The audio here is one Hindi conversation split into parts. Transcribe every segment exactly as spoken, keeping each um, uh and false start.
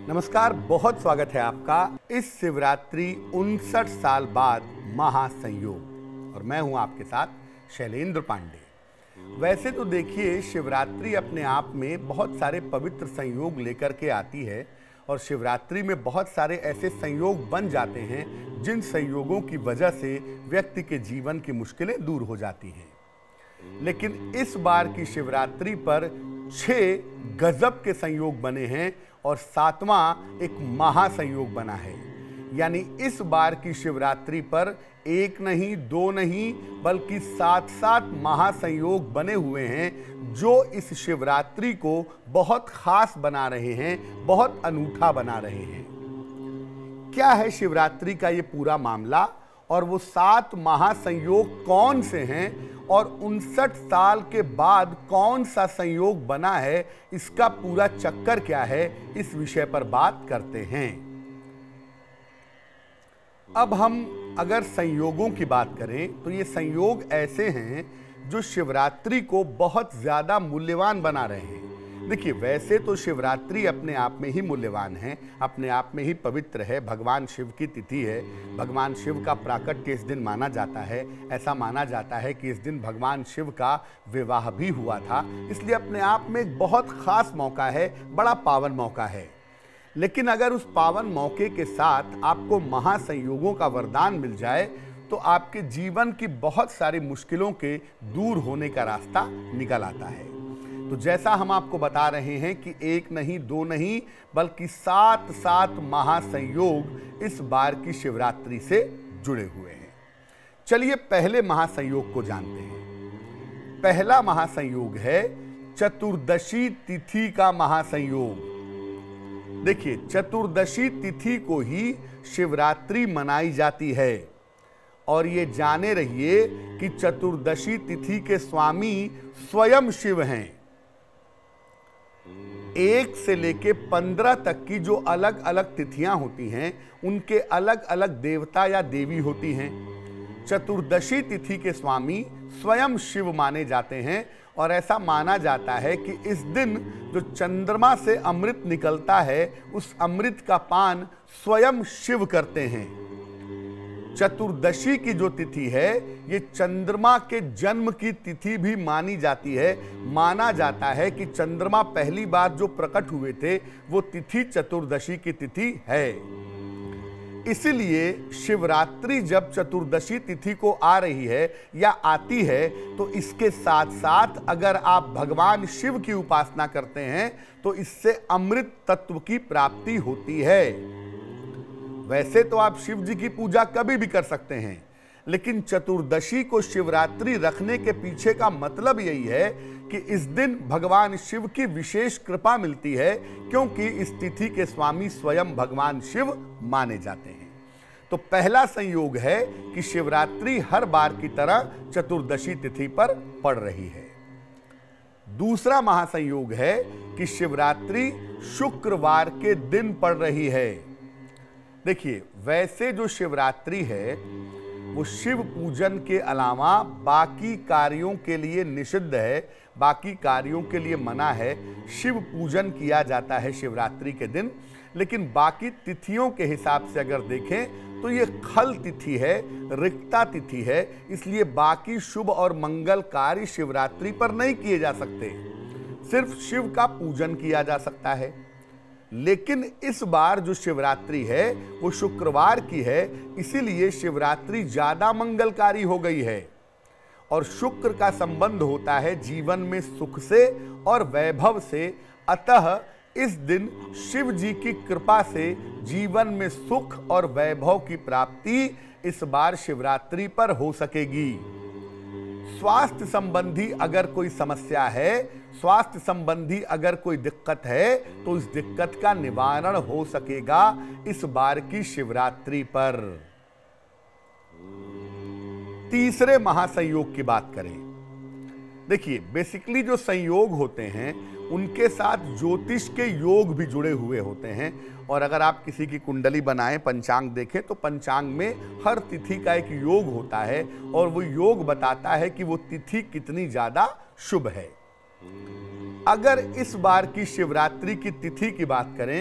नमस्कार, बहुत स्वागत है आपका इस शिवरात्रि उनसठ साल बाद महासंयोग। और मैं हूं आपके साथ शैलेंद्र पांडे। वैसे तो देखिए, शिवरात्रि अपने आप में बहुत सारे पवित्र संयोग लेकर के आती है और शिवरात्रि में बहुत सारे ऐसे संयोग बन जाते हैं जिन संयोगों की वजह से व्यक्ति के जीवन की मुश्किलें दूर हो जाती हैं। लेकिन इस बार की शिवरात्रि पर छह गजब के संयोग बने हैं और सातवां एक महासंयोग बना है। यानी इस बार की शिवरात्रि पर एक नहीं, दो नहीं, बल्कि सात सात महासंयोग बने हुए हैं जो इस शिवरात्रि को बहुत खास बना रहे हैं, बहुत अनूठा बना रहे हैं। क्या है शिवरात्रि का ये पूरा मामला और वो सात महासंयोग कौन से हैं और उनसठ साल के बाद कौन सा संयोग बना है, इसका पूरा चक्कर क्या है, इस विषय पर बात करते हैं। अब हम अगर संयोगों की बात करें तो ये संयोग ऐसे हैं जो शिवरात्रि को बहुत ज्यादा मूल्यवान बना रहे हैं। देखिए, वैसे तो शिवरात्रि अपने आप में ही मूल्यवान है, अपने आप में ही पवित्र है, भगवान शिव की तिथि है, भगवान शिव का प्राकट्य इस दिन माना जाता है। ऐसा माना जाता है कि इस दिन भगवान शिव का विवाह भी हुआ था, इसलिए अपने आप में एक बहुत खास मौका है, बड़ा पावन मौका है। लेकिन अगर उस पावन मौके के साथ आपको महासंयोगों का वरदान मिल जाए तो आपके जीवन की बहुत सारी मुश्किलों के दूर होने का रास्ता निकल आता है। तो जैसा हम आपको बता रहे हैं कि एक नहीं, दो नहीं, बल्कि सात सात महासंयोग इस बार की शिवरात्रि से जुड़े हुए हैं। चलिए पहले महासंयोग को जानते हैं। पहला महासंयोग है चतुर्दशी तिथि का महासंयोग। देखिए, चतुर्दशी तिथि को ही शिवरात्रि मनाई जाती है और ये जाने रहिए कि चतुर्दशी तिथि के स्वामी स्वयं शिव हैं। एक से लेके पंद्रह तक की जो अलग अलग तिथियां होती हैं उनके अलग अलग देवता या देवी होती हैं। चतुर्दशी तिथि के स्वामी स्वयं शिव माने जाते हैं और ऐसा माना जाता है कि इस दिन जो चंद्रमा से अमृत निकलता है उस अमृत का पान स्वयं शिव करते हैं। चतुर्दशी की जो तिथि है ये चंद्रमा के जन्म की तिथि भी मानी जाती है। माना जाता है कि चंद्रमा पहली बार जो प्रकट हुए थे वो तिथि चतुर्दशी की तिथि है। इसलिए शिवरात्रि जब चतुर्दशी तिथि को आ रही है या आती है तो इसके साथ साथ अगर आप भगवान शिव की उपासना करते हैं तो इससे अमृत तत्व की प्राप्ति होती है। वैसे तो आप शिव जी की पूजा कभी भी कर सकते हैं, लेकिन चतुर्दशी को शिवरात्रि रखने के पीछे का मतलब यही है कि इस दिन भगवान शिव की विशेष कृपा मिलती है, क्योंकि इस तिथि के स्वामी स्वयं भगवान शिव माने जाते हैं। तो पहला संयोग है कि शिवरात्रि हर बार की तरह चतुर्दशी तिथि पर पड़ रही है। दूसरा महासंयोग है कि शिवरात्रि शुक्रवार के दिन पड़ रही है। देखिए, वैसे जो शिवरात्रि है वो शिव पूजन के अलावा बाकी कार्यों के लिए निषिद्ध है, बाकी कार्यों के लिए मना है। शिव पूजन किया जाता है शिवरात्रि के दिन, लेकिन बाकी तिथियों के हिसाब से अगर देखें तो ये खल तिथि है, रिक्ता तिथि है, इसलिए बाकी शुभ और मंगल कार्य शिवरात्रि पर नहीं किए जा सकते, सिर्फ शिव का पूजन किया जा सकता है। लेकिन इस बार जो शिवरात्रि है वो शुक्रवार की है, इसीलिए शिवरात्रि ज्यादा मंगलकारी हो गई है और शुक्र का संबंध होता है जीवन में सुख से और वैभव से। अतः इस दिन शिव जी की कृपा से जीवन में सुख और वैभव की प्राप्ति इस बार शिवरात्रि पर हो सकेगी। स्वास्थ्य संबंधी अगर कोई समस्या है, स्वास्थ्य संबंधी अगर कोई दिक्कत है तो इस दिक्कत का निवारण हो सकेगा इस बार की शिवरात्रि पर। तीसरे महासंयोग की बात करें। देखिए, बेसिकली जो संयोग होते हैं उनके साथ ज्योतिष के योग भी जुड़े हुए होते हैं और अगर आप किसी की कुंडली बनाएं, पंचांग देखें तो पंचांग में हर तिथि का एक योग होता है और वो योग बताता है कि वो तिथि कितनी ज्यादा शुभ है। अगर इस बार की शिवरात्रि की तिथि की बात करें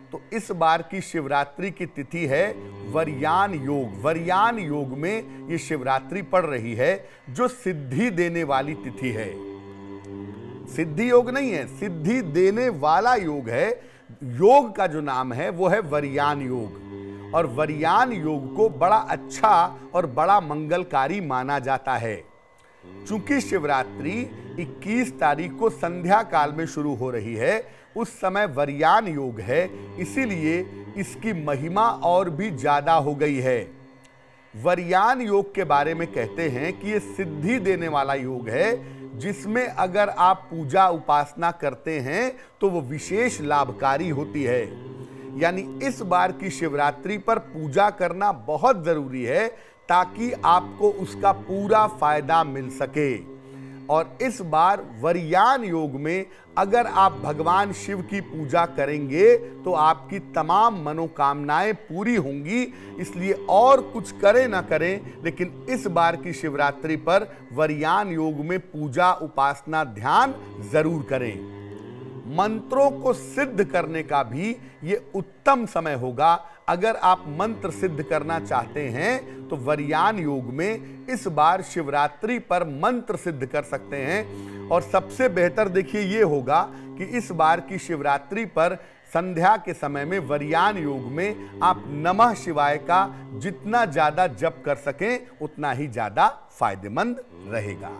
तो इस बार की शिवरात्रि की तिथि है वरयान योग। वरयान योग में ये शिवरात्रि पड़ रही है, जो सिद्धि देने वाली तिथि है। सिद्धि योग नहीं है, सिद्धि देने वाला योग है। योग का जो नाम है वो है वरयान योग, और वरयान योग को बड़ा अच्छा और बड़ा मंगलकारी माना जाता है। चूंकि शिवरात्रि इक्कीस तारीख को संध्या काल में शुरू हो रही है, उस समय वरयान योग है, इसीलिए इसकी महिमा और भी ज्यादा हो गई है। वरयान योग के बारे में कहते हैं कि यह सिद्धि देने वाला योग है, जिसमें अगर आप पूजा उपासना करते हैं तो वो विशेष लाभकारी होती है। यानी इस बार की शिवरात्रि पर पूजा करना बहुत जरूरी है, ताकि आपको उसका पूरा फायदा मिल सके। और इस बार वरयान योग में अगर आप भगवान शिव की पूजा करेंगे तो आपकी तमाम मनोकामनाएं पूरी होंगी। इसलिए और कुछ करें ना करें, लेकिन इस बार की शिवरात्रि पर वरयान योग में पूजा उपासना ध्यान जरूर करें। मंत्रों को सिद्ध करने का भी ये उत्तम समय होगा। अगर आप मंत्र सिद्ध करना चाहते हैं तो वरयान योग में इस बार शिवरात्रि पर मंत्र सिद्ध कर सकते हैं। और सबसे बेहतर देखिए ये होगा कि इस बार की शिवरात्रि पर संध्या के समय में वरयान योग में आप नमः शिवाय का जितना ज्यादा जप कर सकें उतना ही ज्यादा फायदेमंद रहेगा।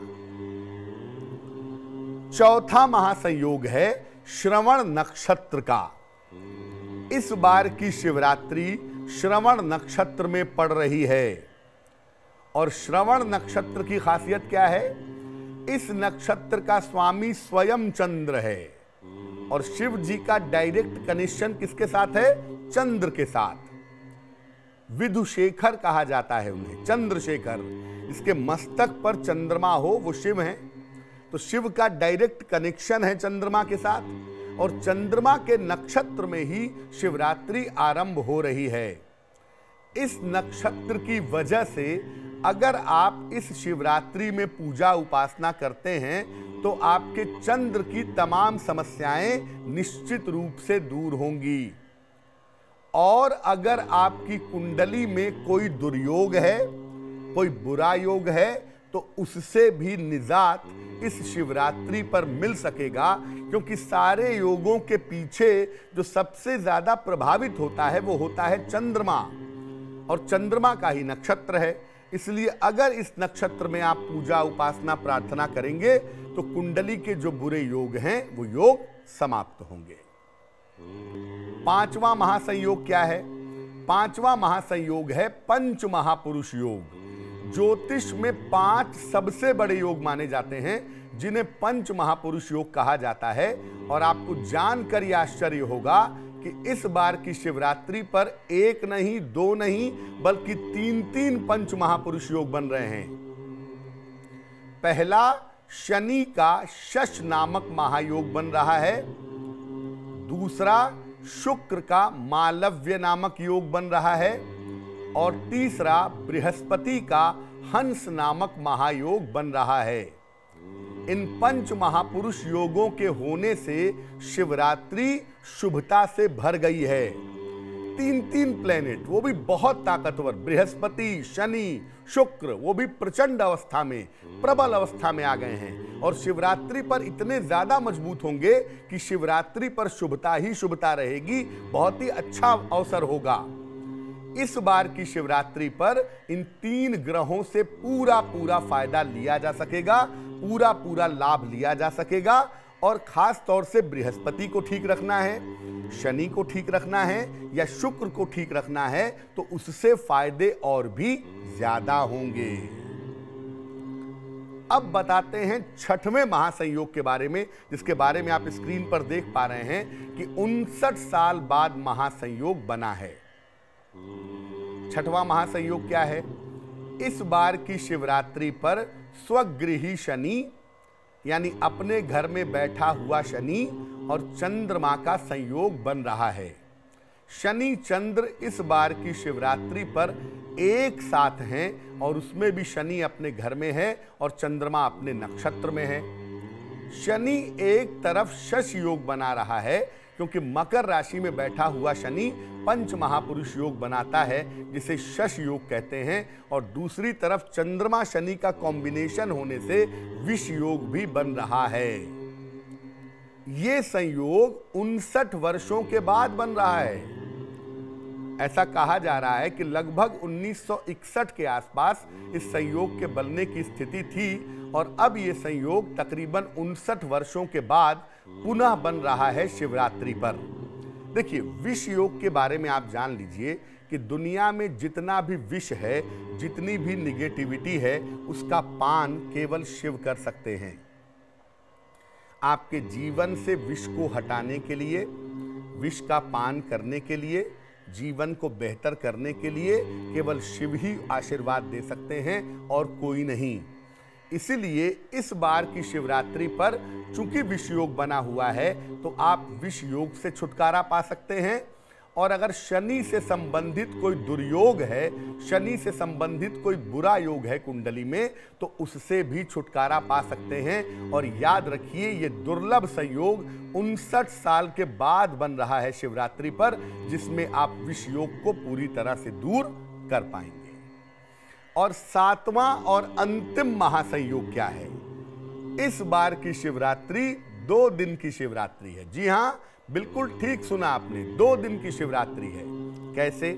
चौथा महासंयोग है श्रवण नक्षत्र का। इस बार की शिवरात्रि श्रवण नक्षत्र में पड़ रही है, और श्रवण नक्षत्र की खासियत क्या है? इस नक्षत्र का स्वामी स्वयं चंद्र है, और शिव जी का डायरेक्ट कनेक्शन किसके साथ है? चंद्र के साथ। विधुशेखर कहा जाता है उन्हें, चंद्रशेखर। इसके मस्तक पर चंद्रमा हो वो शिव हैं, तो शिव का डायरेक्ट कनेक्शन है चंद्रमा के साथ, और चंद्रमा के नक्षत्र में ही शिवरात्रि आरंभ हो रही है। इस नक्षत्र की वजह से अगर आप इस शिवरात्रि में पूजा उपासना करते हैं तो आपके चंद्र की तमाम समस्याएं निश्चित रूप से दूर होंगी। और अगर आपकी कुंडली में कोई दुर्योग है, कोई बुरा योग है, तो उससे भी निजात इस शिवरात्रि पर मिल सकेगा, क्योंकि सारे योगों के पीछे जो सबसे ज्यादा प्रभावित होता है वो होता है चंद्रमा, और चंद्रमा का ही नक्षत्र है। इसलिए अगर इस नक्षत्र में आप पूजा उपासना प्रार्थना करेंगे तो कुंडली के जो बुरे योग हैं वो योग समाप्त होंगे। पांचवा महासंयोग क्या है? पांचवा महासंयोग है पंच महापुरुष योग। ज्योतिष में पांच सबसे बड़े योग माने जाते हैं, जिन्हें पंच महापुरुष योग कहा जाता है। और आपको जानकर यह आश्चर्य होगा कि इस बार की शिवरात्रि पर एक नहीं, दो नहीं, बल्कि तीन तीन पंच महापुरुष योग बन रहे हैं। पहला शनि का शश नामक महायोग बन रहा है। दूसरा शुक्र का मालव्य नामक योग बन रहा है, और तीसरा बृहस्पति का हंस नामक महायोग बन रहा है। इन पंच महापुरुष योगों के होने से शिवरात्रि शुभता से भर गई है। तीन तीन प्लेनेट, वो भी बहुत ताकतवर, बृहस्पति, शनि, शुक्र, वो भी प्रचंड अवस्था में, प्रबल अवस्था में आ गए हैं, और शिवरात्रि पर इतने ज्यादा मजबूत होंगे कि शिवरात्रि पर शुभता ही शुभता रहेगी। बहुत ही अच्छा अवसर होगा। इस बार की शिवरात्रि पर इन तीन ग्रहों से पूरा पूरा फायदा लिया जा सकेगा, पूरा पूरा लाभ लिया जा सकेगा। और खास तौर से बृहस्पति को ठीक रखना है, शनि को ठीक रखना है, या शुक्र को ठीक रखना है, तो उससे फायदे और भी ज्यादा होंगे। अब बताते हैं छठवें महासंयोग के बारे में, जिसके बारे में आप स्क्रीन पर देख पा रहे हैं कि उनसठ साल बाद महासंयोग बना है। छठवां महासंयोग क्या है? इस बार की शिवरात्रि पर स्वगृही शनि, यानी अपने घर में बैठा हुआ शनि और चंद्रमा का संयोग बन रहा है। शनि चंद्र इस बार की शिवरात्रि पर एक साथ हैं, और उसमें भी शनि अपने घर में है और चंद्रमा अपने नक्षत्र में है। शनि एक तरफ शश योग बना रहा है, क्योंकि मकर राशि में बैठा हुआ शनि पंच महापुरुष योग बनाता है जिसे शश योग कहते हैं, और दूसरी तरफ चंद्रमा शनि का कॉम्बिनेशन होने से विष योग भी बन रहा है। यह संयोग उनसठ वर्षों के बाद बन रहा है। ऐसा कहा जा रहा है कि लगभग उन्नीस सौ इकसठ के आसपास इस संयोग के बनने की स्थिति थी, और अब यह संयोग तकरीबन उनसठ वर्षों के बाद पुनः बन रहा है शिवरात्रि पर। देखिए, विष योग के बारे में आप जान लीजिए कि दुनिया में जितना भी विष है, जितनी भी निगेटिविटी है, उसका पान केवल शिव कर सकते हैं। आपके जीवन से विष को हटाने के लिए, विष का पान करने के लिए, जीवन को बेहतर करने के लिए केवल शिव ही आशीर्वाद दे सकते हैं और कोई नहीं। इसीलिए इस बार की शिवरात्रि पर चूंकि विष योग बना हुआ है तो आप विष योग से छुटकारा पा सकते हैं, और अगर शनि से संबंधित कोई दुर्योग है, शनि से संबंधित कोई बुरा योग है कुंडली में, तो उससे भी छुटकारा पा सकते हैं। और याद रखिए, ये दुर्लभ संयोग उनसठ साल के बाद बन रहा है शिवरात्रि पर, जिसमें आप विष योग को पूरी तरह से दूर कर पाएंगे। और सातवां और अंतिम महासंयोग क्या है? इस बार की शिवरात्रि दो दिन की शिवरात्रि है। जी हां, बिल्कुल ठीक सुना आपने, दो दिन की शिवरात्रि है। कैसे?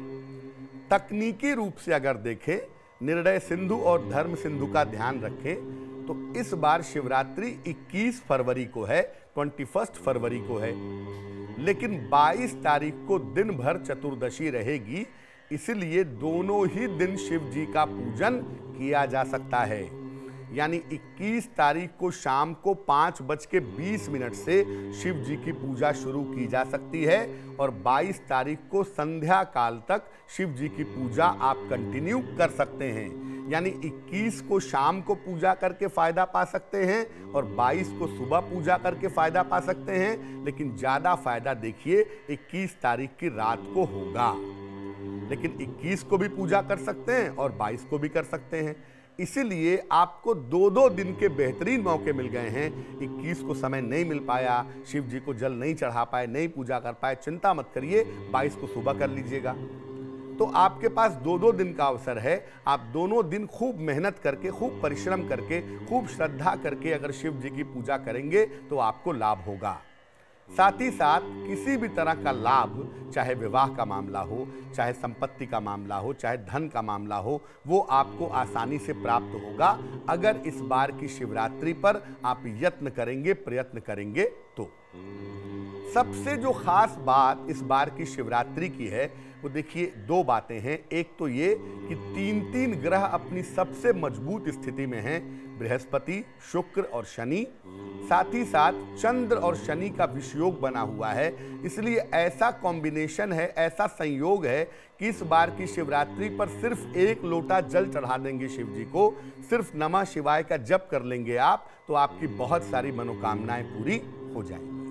तकनीकी रूप से अगर देखें, निर्णय सिंधु और धर्म सिंधु का ध्यान रखें, तो इस बार शिवरात्रि इक्कीस फरवरी को है, इक्कीस फरवरी को है, लेकिन बाईस तारीख को दिन भर चतुर्दशी रहेगी, इसलिए दोनों ही दिन शिव जी का पूजन किया जा सकता है। यानी इक्कीस तारीख को शाम को पाँच बज के बीस मिनट से शिव जी की पूजा शुरू की जा सकती है, और बाईस तारीख को संध्या काल तक शिव जी की पूजा आप कंटिन्यू कर सकते हैं। यानी इक्कीस को शाम को पूजा करके फायदा पा सकते हैं और बाईस को सुबह पूजा करके फायदा पा सकते हैं, लेकिन ज्यादा फायदा देखिए इक्कीस तारीख की रात को होगा। लेकिन इक्कीस को भी पूजा कर सकते हैं और बाईस को भी कर सकते हैं। इसीलिए आपको दो दो दिन के बेहतरीन मौके मिल गए हैं। इक्कीस को समय नहीं मिल पाया, शिव जी को जल नहीं चढ़ा पाए, नहीं पूजा कर पाए, चिंता मत करिए, बाईस को सुबह कर लीजिएगा। तो आपके पास दो दो दिन का अवसर है। आप दोनों दिन खूब मेहनत करके, खूब परिश्रम करके, खूब श्रद्धा करके अगर शिव जी की पूजा करेंगे तो आपको लाभ होगा। साथ ही साथ किसी भी तरह का लाभ, चाहे विवाह का मामला हो, चाहे संपत्ति का मामला हो, चाहे धन का मामला हो, वो आपको आसानी से प्राप्त होगा अगर इस बार की शिवरात्रि पर आप यत्न करेंगे, प्रयत्न करेंगे तो। सबसे जो खास बात इस बार की शिवरात्रि की है वो देखिए, दो बातें हैं। एक तो ये कि तीन तीन ग्रह अपनी सबसे मजबूत स्थिति में हैं, बृहस्पति, शुक्र और शनि। साथ ही साथ चंद्र और शनि का विषयोग बना हुआ है, इसलिए ऐसा कॉम्बिनेशन है, ऐसा संयोग है कि इस बार की शिवरात्रि पर सिर्फ एक लोटा जल चढ़ा देंगे शिव जी को, सिर्फ नमः शिवाय का जप कर लेंगे आप, तो आपकी बहुत सारी मनोकामनाएं पूरी हो जाएंगी।